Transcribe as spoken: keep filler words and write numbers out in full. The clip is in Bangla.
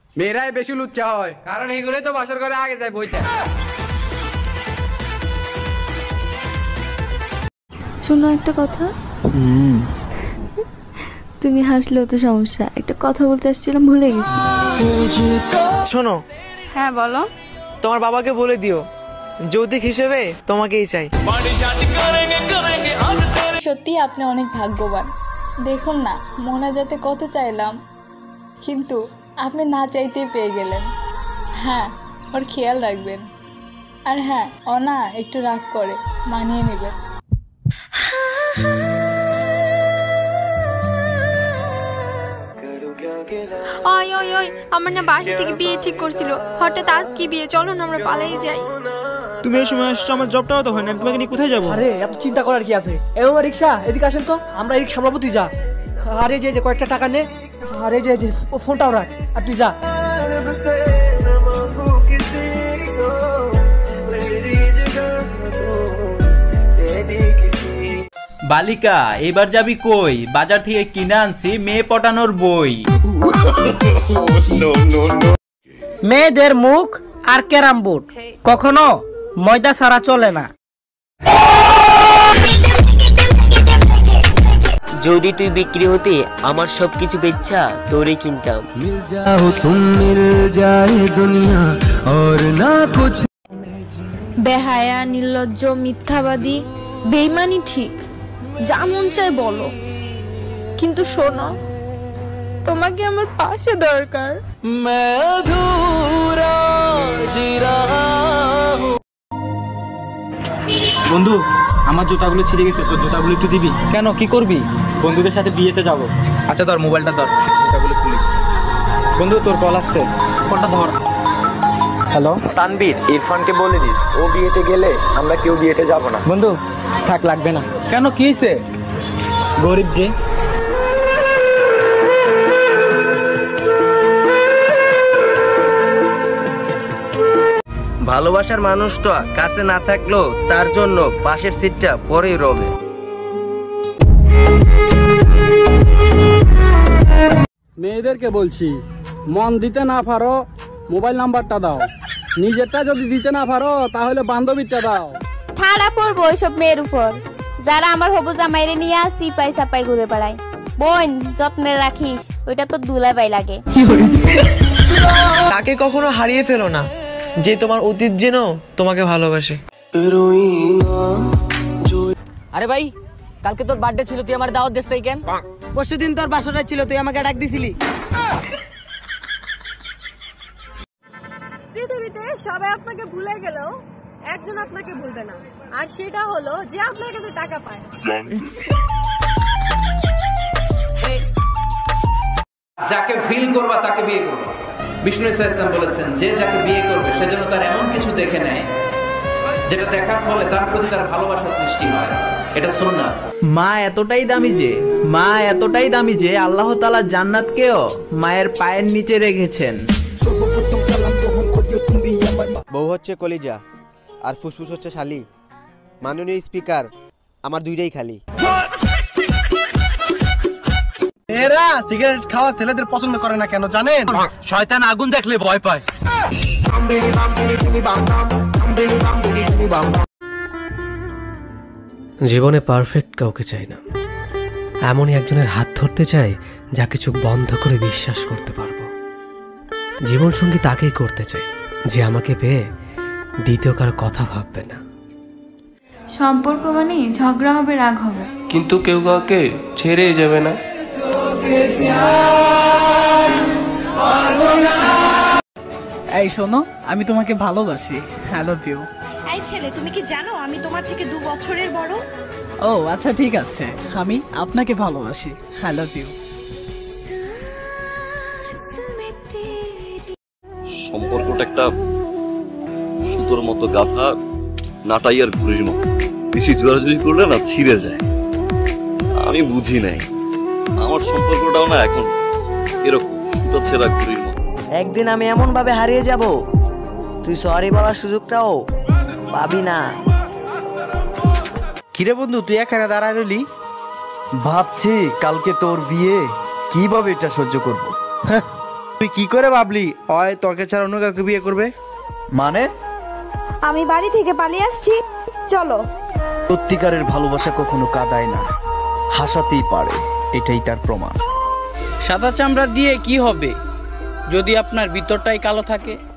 মেয়েরাই বেশি লুচ্চা হয়, কারণ এইগুলোই তো বাসর করে আগে যায় বইটা। শোনো একটা কথা। তুমি হাসলেও তো সমস্যা, একটা কথা বলতে আসছিলাম ভুলে গেছি। শোনো। হ্যাঁ বলো। তোমার বাবাকে বলে দিও যৌতুক হিসেবে তোমাকেই চাই। সত্যি আপনি অনেক ভাগ্যবান। দেখুন না মনে যেতে কত চাইলাম, কিন্তু আপনি না চাইতেই পেয়ে গেলেন। হ্যাঁ ওর খেয়াল রাখবেন, আর হ্যাঁ ও না একটু রাগ করে, মানিয়ে নেবেন। ওই ওই ওই আমার না বাসা থেকে বিয়ে ঠিক করছিল, হঠাৎ আজ কি বিয়ে, চলো না আমরা পালাই যাই। তুমি এই সময় আসছো, আমার জবটাও তো হয় না, তোমাকে নিয়ে কোথায় যাবো? আরে এত চিন্তা করার কি আছে? এমন রিক্সা এদিকে আসেন তো, আমরা রিক্সা সামলাবো, তুই যা। আরে যে যে কয়েকটা টাকা নে, আরে যে যে ফোনটাও রাখ, আর তুই যা। বালিকা এবার যাবি কই? বাজার থেকে কিনে আনছি মেয়ে পটানোর বই। মেয়েদের মুখ আর ক্যারাম বোর্ড কখনো ময়দা ছাড়া চলে না। যদি তুই বিক্রি হতে আমার সবকিছু বেচা তোরে কিনতাম। বেহায়া, নির্লজ্জ, মিথ্যাবাদী, বেইমানি ঠিক, যা মন চায় বলো, কিন্তু শোনো তোমাকে আমার পাশে দরকার। বন্ধু আমার জুতাগুলো ছিঁড়ে গেছে, তোর জুতাগুলো একটু দিবি? কেন, কি করবি? বন্ধুদের সাথে বিয়েতে যাবো। আচ্ছা ধর মোবাইলটা ধর, জুতাগুলো খুলি। বন্ধু তোর কল আসছে, ফোনটা ধর। হ্যালো তানবীর, ইরফানকে বলে দিস ও বিয়েতে গেলে আমরা কেউ বিয়েতে যাব না। বন্ধু থাক, লাগবে না। কেন, কি হয়েছে? গরিব যে। ভালোবাসার মানুষটা কাছে না থাকলেও তার জন্য পাশের সিটটা পরেই রবে। মেয়েদেরকে বলছি, মন দিতে না পারো মোবাইল নাম্বারটা দাও, নিজেরটা যদি দিতে না পারো তাহলে বান্ধবীরটা দাও। ঠাড়া পড়বো ওইসব মেয়ের উপর যারা আমার হবু জামাইরে নিয়ে সিপাই সাপাই ঘুরে বেড়ায়। বোন যত্নে রাখিস, ওইটা তো দুলাভাই লাগে। তাকে কখনো হারিয়ে ফেলো না, যে তোমার অতীত যেন তোমাকে ভালোবাসে। আরে ভাই, কালকে তোর বার্থডে ছিল, তুই আমার দাওয়াত দিস নাই কেন? পরশুদিন তোর বাসরটা ছিল, তুই আমাকে ডাক দিছিলি। পৃথিবীতে সবাই আপনাকে ভুলে গেলেও একজন আপনাকে ভুলবে না, আর সেটা হলো যে আপনার কাছে টাকা পায়। যাকে ফিল করবা তাকে বিয়ে করবা। বিষ্ণু ইসলাম বলেছেন যে যাকে বিয়ে করবে সেজন্য তার এমন কিছু দেখে নেয় যেটা দেখার ফলে তার প্রতি তার ভালোবাসা সৃষ্টি হয়। এটা সুন্নাত। মা এতটাই দামি যে মা এতটাই দামি যে আল্লাহ তাআলা জান্নাতকেও মায়ের পায়ের নিচে রেখেছেন। বউ হচ্ছে কলিজা আর ফুসফুস হচ্ছে শালি। মাননীয় স্পিকার, আমার দুইটাই খালি। এরা সিগারেট খাওয়া ছেলেদের পছন্দ করে না কেন জানেন? শয়তান আগুন দেখলে ভয় পায়। জীবনে পারফেক্ট কাউকে চাই না, এমনই একজনের হাত ধরতে চাই যাকে চোখ বন্ধ করে বিশ্বাস করতে পারবো। জীবন সঙ্গী তাকেই করতে চাই যে আমাকে পেয়ে দ্বিতীয় কারো কথা ভাববে না। সম্পর্ক মানে ঝগড়া হবে, রাগ হবে, কিন্তু কেউ কাউকে ছেড়ে যাবে না। এই শোনো, আমি তোমাকে ভালোবাসি। I love you. এই ছেলে, তুমি কি জানো আমি তোমার থেকে দু বছরের বড়? ও আচ্ছা ঠিক আছে, আমি আপনাকে ভালোবাসি। I love you. সম্পর্কটা একটা সুতোর মতো গাথা, নাটাইয়ার ঘুড়ির মতো, বেশি জোরাজুরি করলে না ছিঁড়ে যায়। আমি বুঝি নাই আমার সম্পর্কটাও না এখন এরকম সুতো ছেঁড়া ঘুড়ির মতো। একদিন আমি এমন ভাবে হারিয়ে যাব, তুই সরি বলার সুযোগটাও পাবি না। কিরে বন্ধু, তুই এখানে দাঁড়ায় রইলি? ভাবছি কালকে তোর বিয়ে, কিভাবে এটা সহ্য করব। তুই কি করে ভাবলি হয় তোকে ছাড়া অন্য কাউকে বিয়ে করবে? মানে আমি বাড়ি থেকে পালিয়ে আসছি, চলো। সত্যিকারের ভালোবাসা কখনো কাঁদায় না, হাসাতেই পারে, এটাই তার প্রমাণ। সাদা চামড়া দিয়ে কি হবে যদি আপনার ভিতরটাই কালো থাকে?